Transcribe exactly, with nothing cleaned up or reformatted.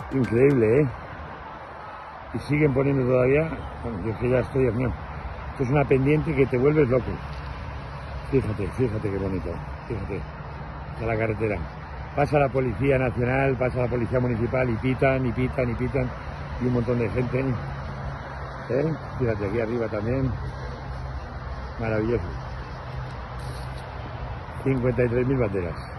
Increíble, ¿eh? Y siguen poniendo todavía. Bueno, yo es que ya estoy, Dios mío. Esto es una pendiente que te vuelves loco. Fíjate, fíjate qué bonito. Fíjate. Está la carretera. Pasa la Policía Nacional, pasa la Policía Municipal y pitan, y pitan, y pitan. Y un montón de gente. ¿Eh? Fíjate, aquí arriba también. Maravilloso. cincuenta y tres mil banderas.